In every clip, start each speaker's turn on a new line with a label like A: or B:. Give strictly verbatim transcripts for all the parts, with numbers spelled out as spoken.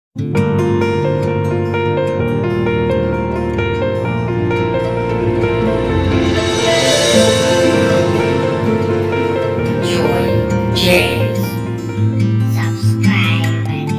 A: Join, share, subscribe and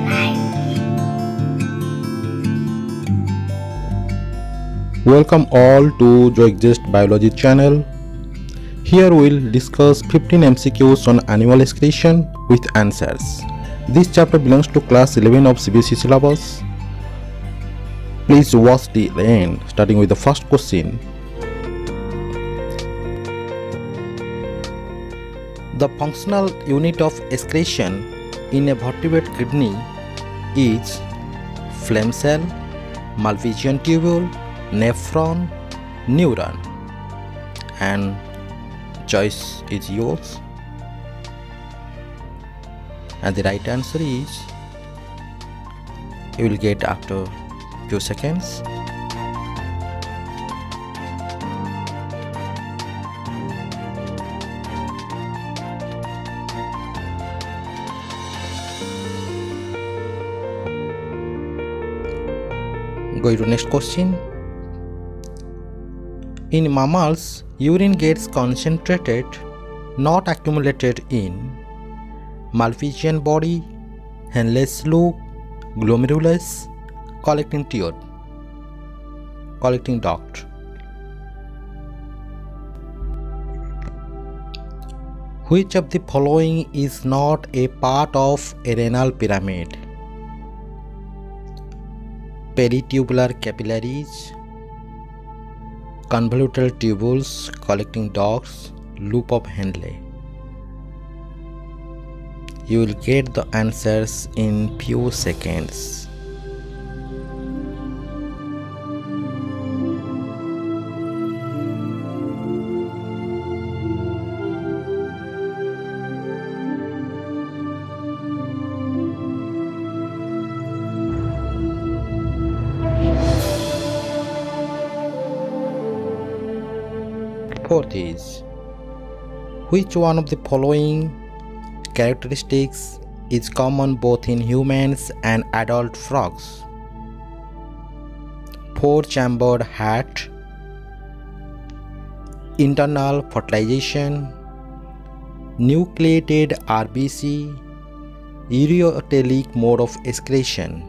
A: like.
B: Welcome all to Joy Exist Biology channel. Here we'll discuss fifteen M C Qs on animal excretion with answers. This chapter belongs to class eleven of C B S E syllabus. Please watch the end, starting with the first question. The functional unit of excretion in a vertebrate kidney is phlegm cell, Malpighian tubule, nephron, neuron, and choice is yours. And the right answer is, you will get after few seconds. Going to next question. In mammals, urine gets concentrated, not accumulated in Malpighian body, Henle's loop, glomerulus, collecting tube, collecting duct. Which of the following is not a part of a renal pyramid? Peritubular capillaries, convoluted tubules collecting ducts, loop of Henle. You will get the answers in few seconds. Fourth is, which one of the following characteristics is common both in humans and adult frogs? Four-chambered hat, internal fertilization, nucleated R B C, ureotelic mode of excretion.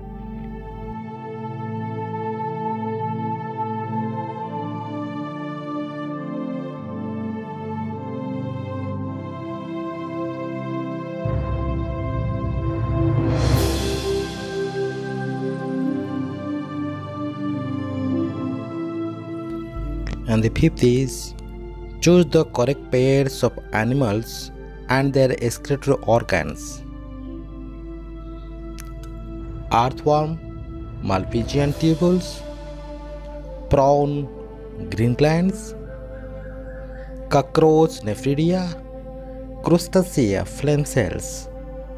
B: And the fifth is, choose the correct pairs of animals and their excretory organs. Earthworm, Malpighian tubules, prawn, green glands, cockroach, nephridia, crustacea, phlegm cells.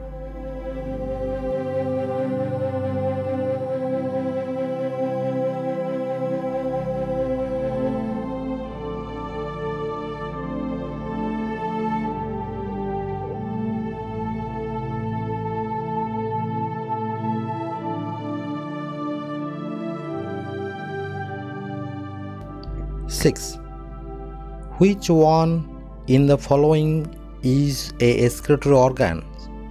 B: Six. Which one in the following is a excretory organ?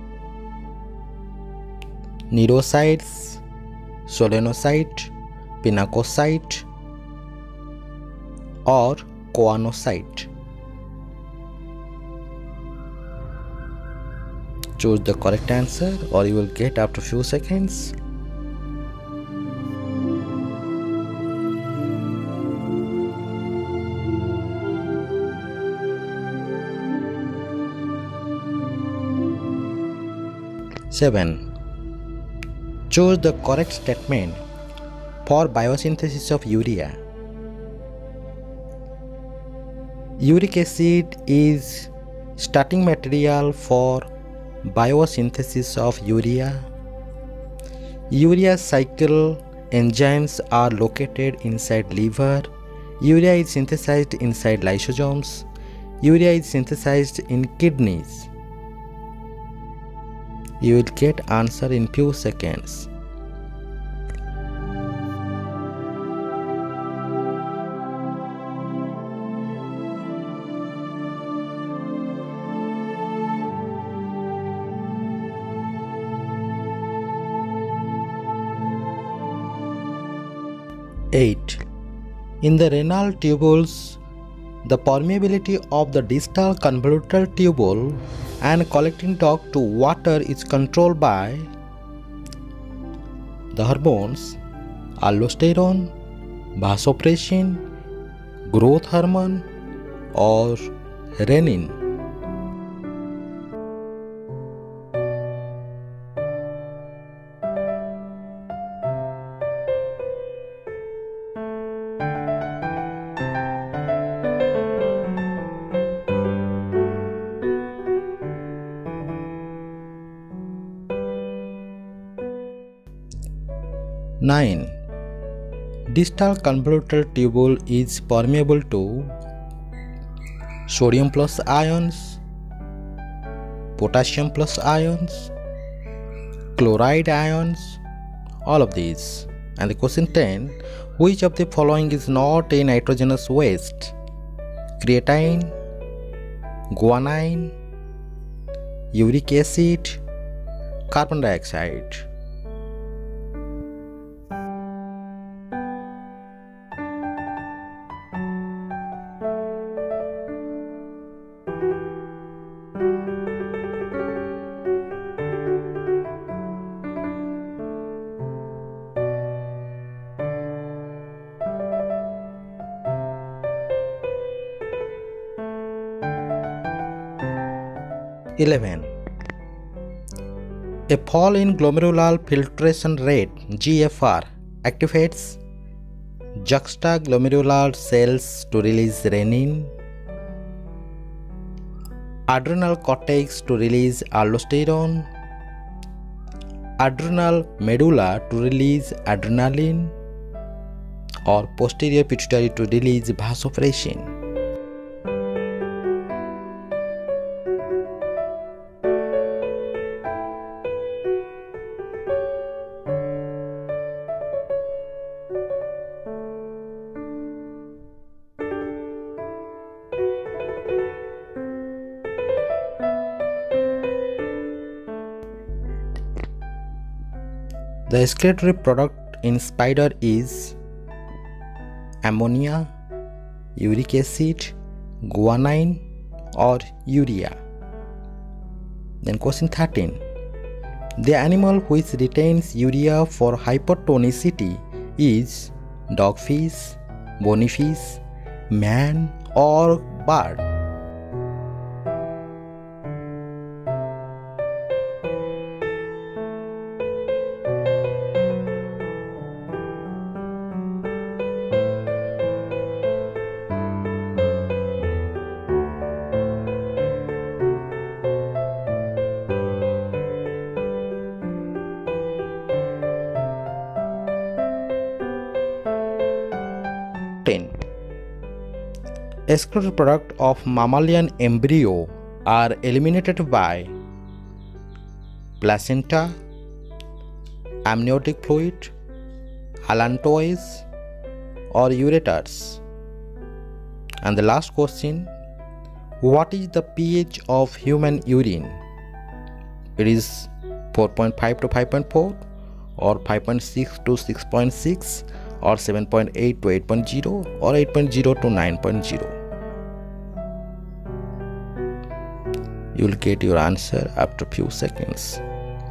B: Cnidocytes, solenocyte, pinacocyte, or choanocyte? Choose the correct answer or you will get after few seconds. Seven. Choose the correct statement for biosynthesis of urea. Uric acid is starting material for biosynthesis of urea. Urea cycle enzymes are located inside liver. Urea is synthesized inside lysosomes. Urea is synthesized in kidneys. You will get answer in few seconds. eight. In the renal tubules, the permeability of the distal convoluted tubule and collecting duct to water is controlled by the hormones aldosterone, vasopressin, growth hormone, or renin. nine. Distal convoluted tubule is permeable to sodium plus ions, potassium plus ions, chloride ions, all of these. And the question ten, which of the following is not a nitrogenous waste? Creatine, guanine, uric acid, carbon dioxide. eleven. A fall in glomerular filtration rate G F R activates juxtaglomerular cells to release renin, adrenal cortex to release aldosterone, adrenal medulla to release adrenaline, or posterior pituitary to release vasopressin. The excretory product in spider is ammonia, uric acid, guanine, or urea. Then question thirteen. The animal which retains urea for hypertonicity is dogfish, bony fish, man, or bird. ten. Excretory product of mammalian embryo are eliminated by placenta, amniotic fluid, allantois, or ureters. And the last question, what is the pH of human urine? It is four point five to five point four, or five point six to six point six, or seven point eight to eight point zero, or eight point zero to nine point zero. You will get your answer after few seconds.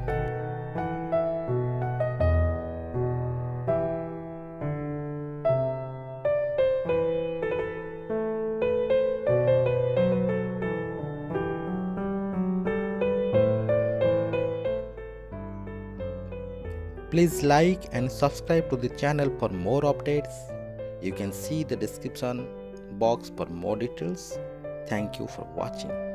B: Please like and subscribe to the channel for more updates. You can see the description box for more details. Thank you for watching.